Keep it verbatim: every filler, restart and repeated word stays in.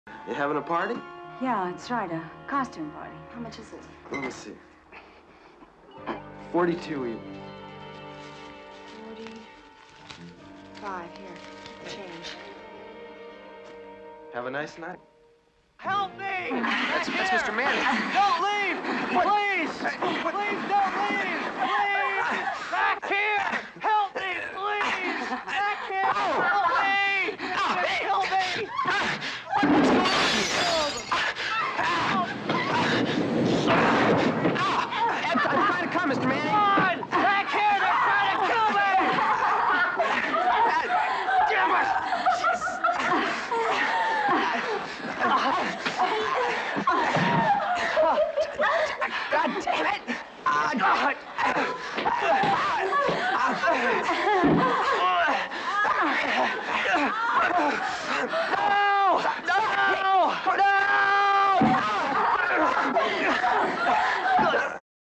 You having a party? Yeah, that's right, a costume party. How much is it? Let me see. Forty-two even. Forty-five, here, change. Have a nice night. Help me! That's, that's Mister Manning. Don't leave! Please! Please don't leave! Please! Back here! Help me, please! Back here! Help me! Help me! What's going on here? I'm trying to come, Mister Manning. Come on! Back here! They're trying to kill me! Damn it!